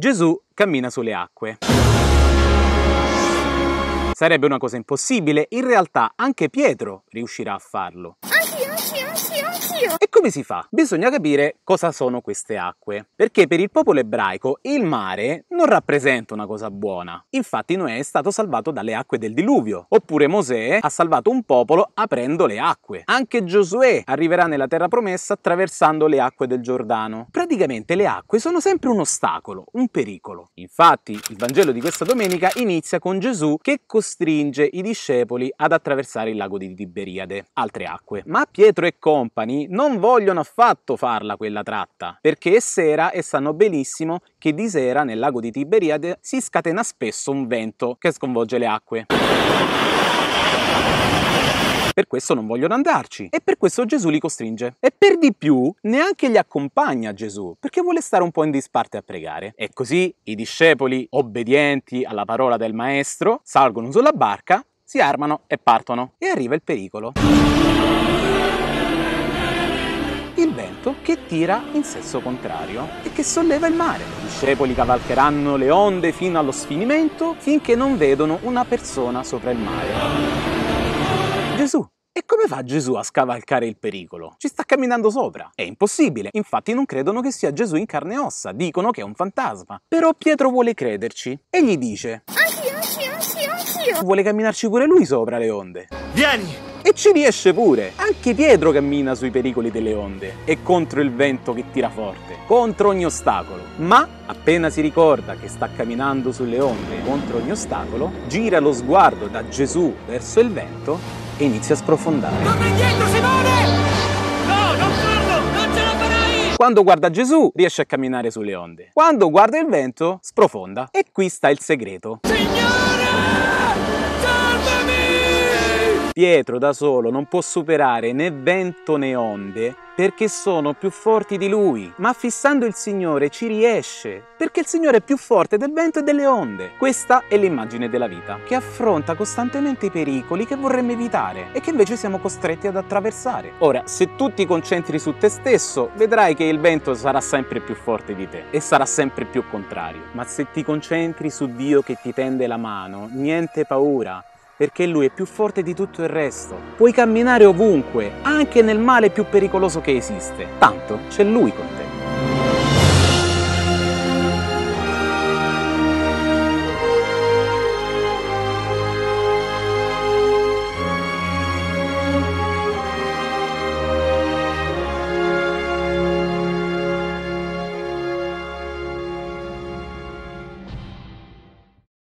Gesù cammina sulle acque. Sarebbe una cosa impossibile, in realtà anche Pietro riuscirà a farlo. E come si fa? Bisogna capire cosa sono queste acque, perché per il popolo ebraico il mare non rappresenta una cosa buona. Infatti Noè è stato salvato dalle acque del diluvio, oppure Mosè ha salvato un popolo aprendo le acque. Anche Giosuè arriverà nella terra promessa attraversando le acque del Giordano. Praticamente le acque sono sempre un ostacolo, un pericolo. Infatti il Vangelo di questa domenica inizia con Gesù che costringe i discepoli ad attraversare il lago di Tiberiade, altre acque. Ma Pietro e compagni non vogliono affatto farla quella tratta, perché è sera e sanno benissimo che di sera nel lago di Tiberiade si scatena spesso un vento che sconvolge le acque. Per questo non vogliono andarci e per questo Gesù li costringe. E per di più neanche li accompagna Gesù, perché vuole stare un po' in disparte a pregare. E così i discepoli, obbedienti alla parola del maestro, salgono sulla barca, si armano e partono. E arriva il pericolo. Il vento che tira in senso contrario e che solleva il mare. I discepoli cavalcheranno le onde fino allo sfinimento finché non vedono una persona sopra il mare. Gesù. E come fa Gesù a scavalcare il pericolo? Ci sta camminando sopra. È impossibile. Infatti non credono che sia Gesù in carne e ossa. Dicono che è un fantasma. Però Pietro vuole crederci e gli dice: anch'io. Vuole camminarci pure lui sopra le onde. Vieni! E ci riesce pure! Anche Pietro cammina sui pericoli delle onde e contro il vento che tira forte, contro ogni ostacolo. Ma appena si ricorda che sta camminando sulle onde contro ogni ostacolo, gira lo sguardo da Gesù verso il vento e inizia a sprofondare. Torna indietro, Simone! No, non farlo! Non ce la farai! Quando guarda Gesù riesce a camminare sulle onde. Quando guarda il vento sprofonda. E qui sta il segreto. Pietro da solo non può superare né vento né onde perché sono più forti di lui, ma fissando il Signore ci riesce, perché il Signore è più forte del vento e delle onde. Questa è l'immagine della vita, che affronta costantemente i pericoli che vorremmo evitare e che invece siamo costretti ad attraversare. Ora, se tu ti concentri su te stesso, vedrai che il vento sarà sempre più forte di te e sarà sempre più contrario. Ma se ti concentri su Dio che ti tende la mano, niente paura, perché Lui è più forte di tutto il resto. Puoi camminare ovunque, anche nel male più pericoloso che esiste. Tanto c'è Lui con te.